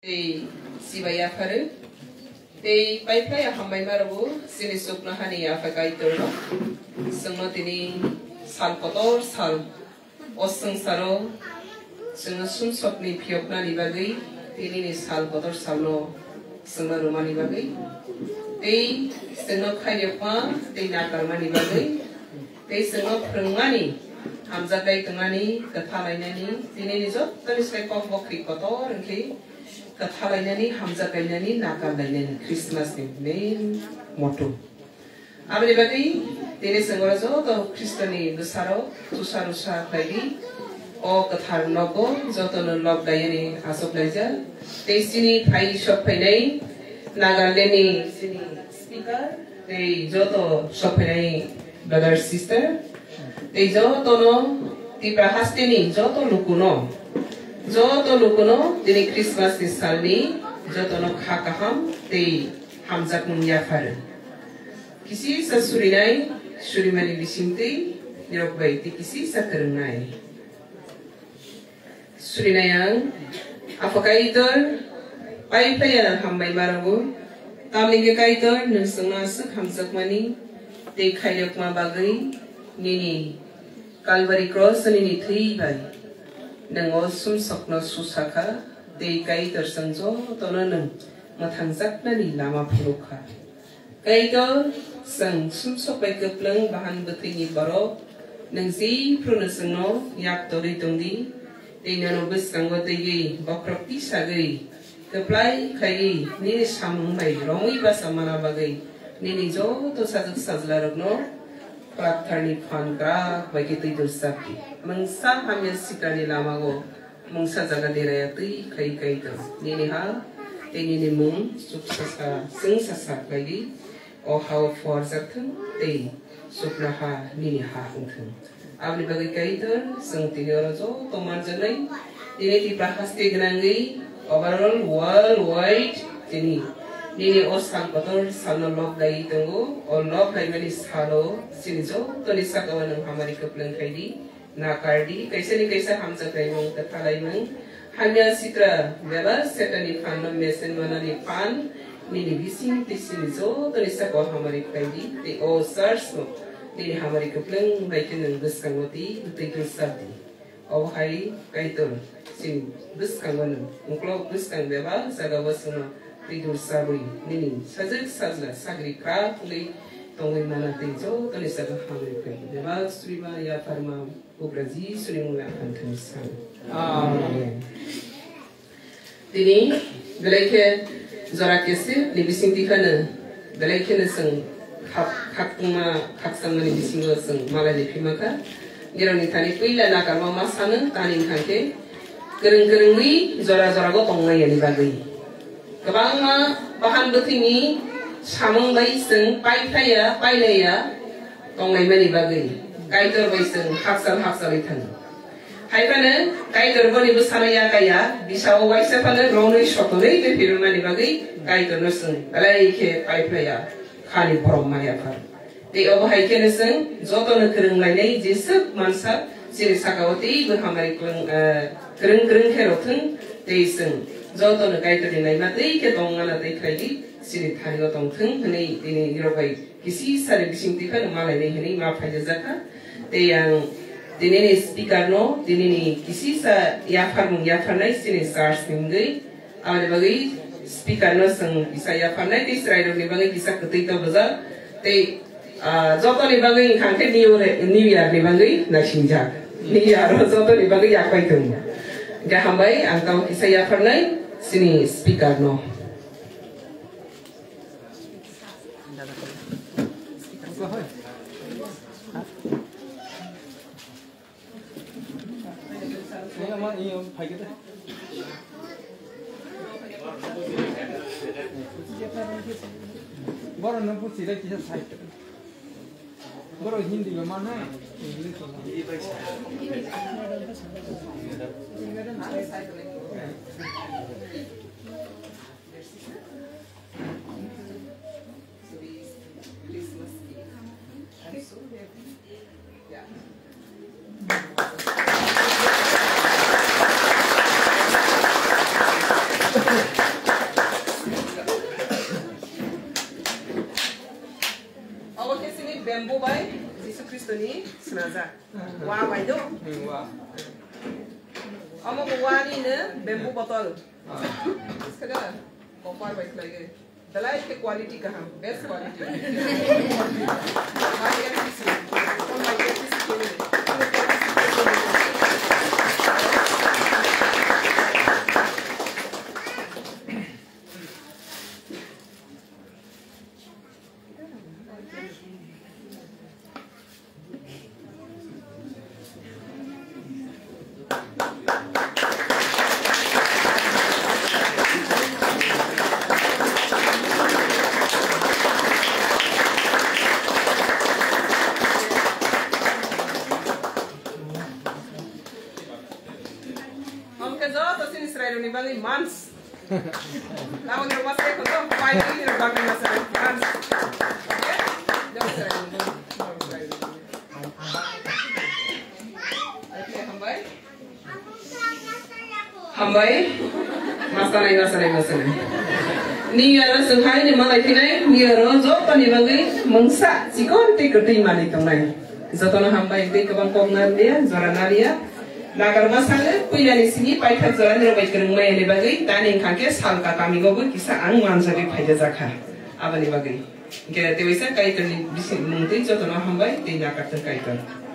Sibaya Faru. They by play a hambai marabu, Sinisukna Hani Afagaitoro, Sunotini, Salpotor, Sal, Osung Saro, Sunasun Sopni Piopna Nibagi, Tini Salpotor Salo, Sunarumani Bagi. They Senok Hayapa, they Nakarmani Bagi. They Senok Prungani, Hamzakai Tungani, Katalainani, Tini Zot, there is like of Kotor and Kay. Katalainani, Hamzakainani, Nakalainani, Christmas main motto. Abelibadi, Denis and Gorazo, the Christiani, the Saro, Tusarusa Pagi, or Katar Nogo, Zoton Log Diani, Asoplaja, Destiny, Pai Shopene, Nagaleni, speaker, the Joto Shopene, brother, sister, the Jotono, Tipra Hastini, Joto Lukuno. Joto lukuno, dini Christmas ni salni, joto no kakaham, te hamzak munyafar. Kisi sa surinay, surimani bisimte, nirokbay te kisi sa karunay. Surinayang, afakaitor, paypaya hambay marago, tamling kaitor, nunsang nasuk hamzak mani, te kayok mabagay, nini Calvary Cross nini three Nang sum sokno susaka, dei kai tersenjo tonanang matangzak na ni lama puluka. Kaito sang sum sokai keplang bahan betingi baro, nang si prunasengno yak tori tongdi, dei nanobes kanggo tegi bakrok tisagay, keplai kai nini samung bay rongi basa mana bagay, nini jo to sajak sajlarogno. Praktarni pangkra bagi tu sakti. Mengsa hamil sikrani lamago, mengsa jaga dirayati kai tu. Nini ha, nini mung suksasa sengsasak lagi, oh how for zakten, te sukraha nini ha hungten. Abli bagi kai tu, seng tinorojo, toman jenai, nini ti prahasti genangi, overall worldwide, nini. Nini osang kotor salno log lagi tunggu, or log lagi mani salo sinijo, to nisa kawan ng hamari keplang kaidi, nakardi, kaisa ni kaisa hamza kay mong katalay mong, hanya sitra beba setani fan ng mesen mana ni fan, nini bising ti sinijo, to nisa kawan hamari kaidi, ti o sars mo, nini hamari keplang baikin ng buskangoti, uti kulsati, o hai kaiton, sin buskangon, ungklog buskang beba, sagawas mo. Tidur sabri, nini, sajak sajla, sagri kra, pulai, tongoi mana tejo, tali saga hamil kai. Deva suriba ya farma ugrazi surimu ya anthamisan. Amen. Tini, galai zora kese, libising tikana, galai neseng, hak sang mani bising seng, malah dipimaka. Geroni tani kuila nakar mama sana, tani kangke, gereng wi, zora go tongoi yani bagai. Kabang bahan betingi samung baiseng pai laya tongai mani bagai kaitor baiseng haksal itan hai pana kaitor boni busana ya kaya bisa o baisa pana ronoi shotore te firmani bagai kaitor noseng alai ke pai laya khani borom maya par te ob hai ke neseng joto na kereng lai jesep mansa siri sakawati bu hamari kereng kheroteng te seng Joto na kaitor ni nai matei ke tonga na tei kaidi sini thani go tong theng hne ini irobai kisi sare bising tikan malai nei hne ma phaja jaka te yang dinini speaker no dinini kisi sa ya farnai sini sars ningai ale bagai speaker no sang bisa ya farnai te srai ni bagai kisa ketai to baza te joto ni bagai khangke new year ni bagai na singjak new year joto ni bagai ya kai tung ga hambai angkau kisa ya farnai sini speaker no. Baru nampu sila kisah saya. Baru Hindi mana? Yeah. bambu by Yesus Kristus ni senaja. Wah by do. Amo wah ni ne bambu botol. Sekarang kompar by lagi. Dalai ke quality kah? Best quality. Months. Now you're what's like to 5 years back in the months. Okay? Don't say okay, Hambai. Masalai. Ni yara senghai ni malai pinai, ni yara zo pani bagai mangsa sikon te kerti mani tamai. Zatona hambai te kabang kongan dia, zorana dia. Nagar masalah, punya ni sini paithat jalan ni robai kereng mai ni bagai, tani ingkangke salka kami gogo kisah ang manjari paitha zakha, apa ni bagai. Kita tewisa kaitan ni bisi mungkin zatona hambai te nakar terkaitan.